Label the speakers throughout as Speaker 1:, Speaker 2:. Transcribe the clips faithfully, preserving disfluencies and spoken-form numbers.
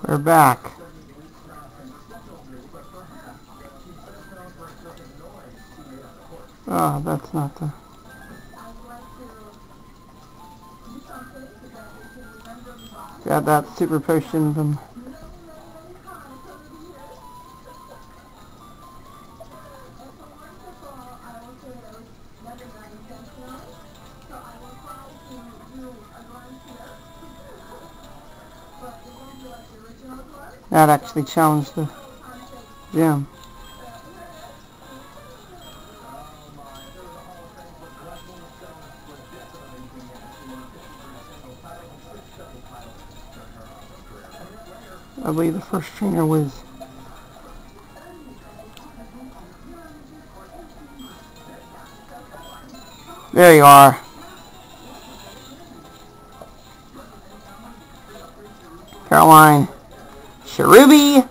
Speaker 1: We're back. Oh, that's not the... Got that super potion from... That actually challenged the gym. I believe the first trainer was there you are. Caroline Cherubi.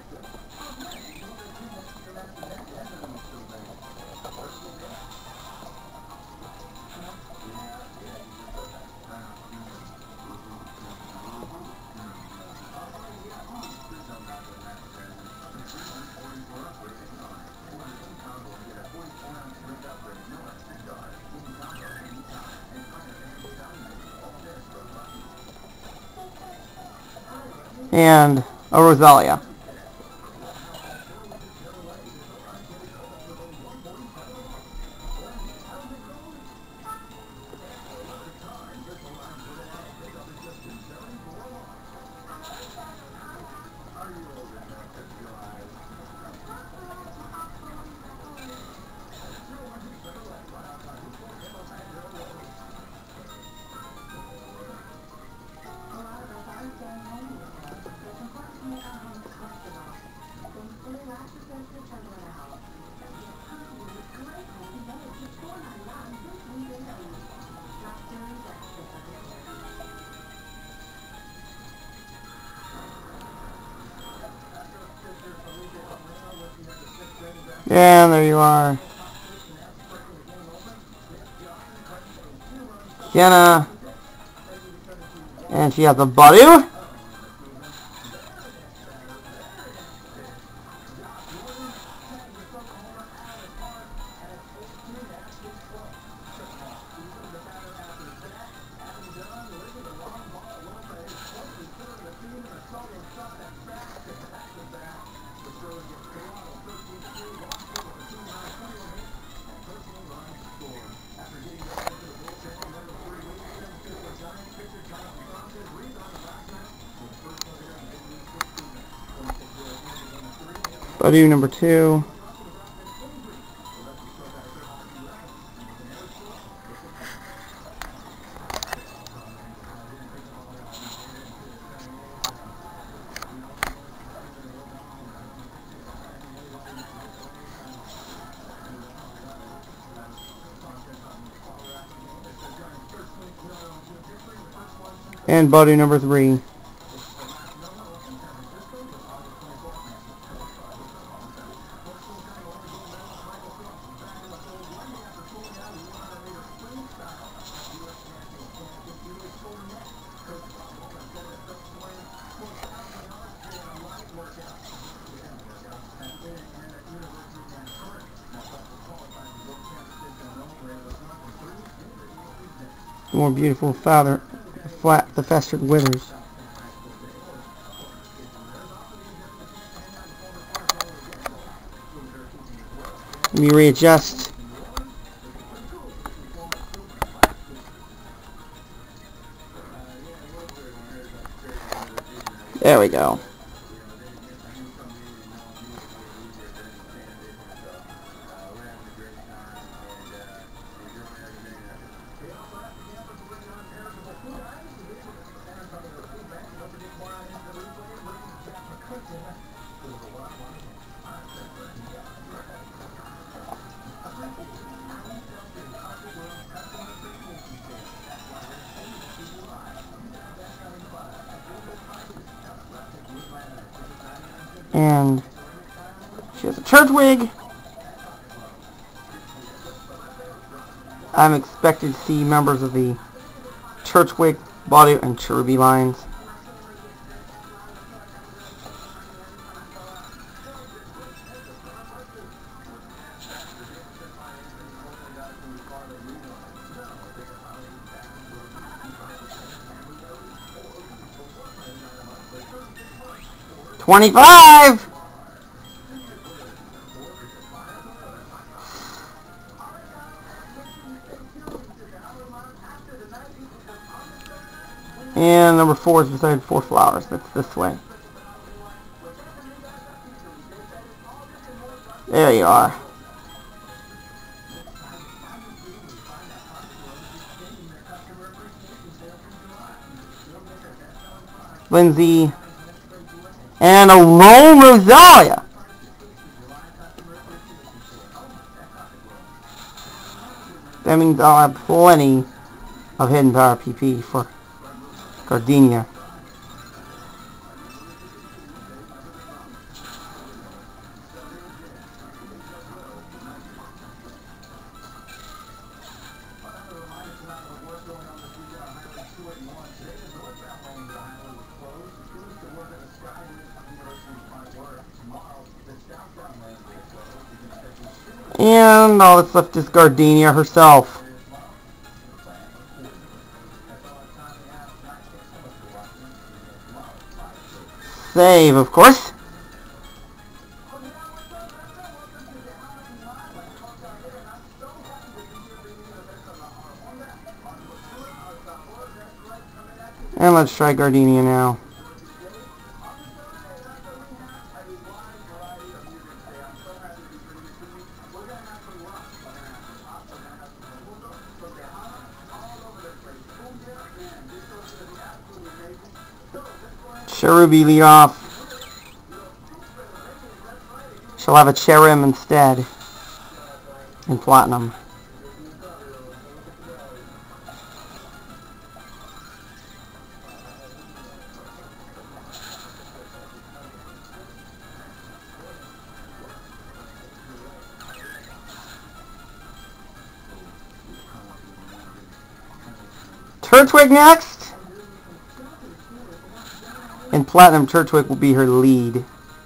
Speaker 1: And a Rosalia. Yeah, there you are. Jenna. And she has a Badu. Badu number two. And Badu number three. More beautiful father, flat the festered withers. Let me readjust. There we go. And she has a church wig. I'm expected to see members of the church wig, body, and cherubi lines. twenty-five! And number four is beside four flowers. That's this way. There you are. Lindsay. And a lone Rosalia. That means I'll have plenty of hidden power P P for Gardenia. And all that's left is Gardenia herself. Save, of course. And let's try Gardenia now. Cherubi lead off. She'll have a Cherim instead. In Platinum. Turtwig next. In Platinum, Turtwig will be her lead.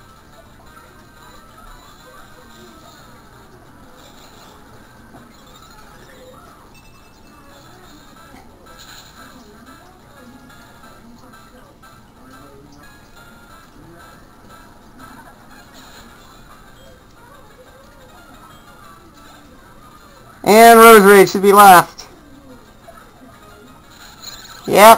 Speaker 1: And Roserade should be last. Yep.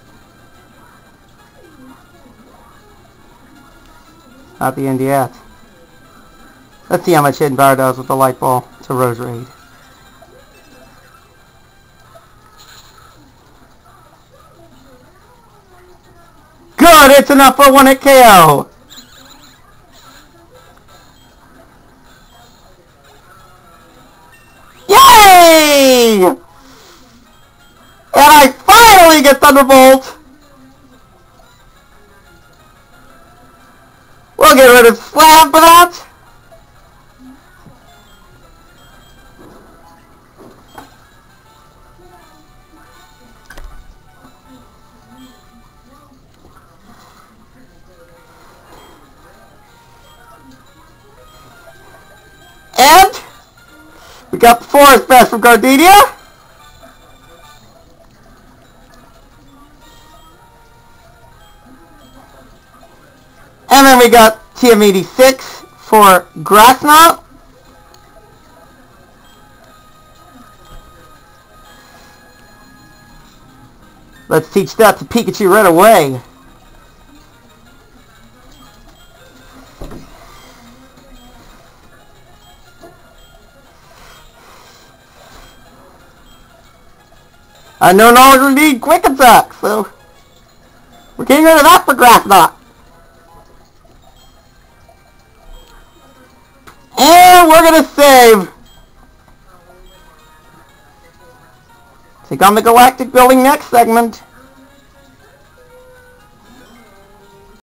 Speaker 1: Not the end yet. Let's see how much hidden power does with the light ball to Roserade. Good! It's enough for one hit K O! Yay! And I finally get Thunderbolt! We'll get rid of Slab for that! And we got the Forest Bash from Gardenia. And then we got T M eighty-six for Grassnot. Let's teach that to Pikachu right away. I no longer need Quick Attack, so we're getting rid of that for Grassnot. And we're gonna save. Take on the Galactic Building next segment.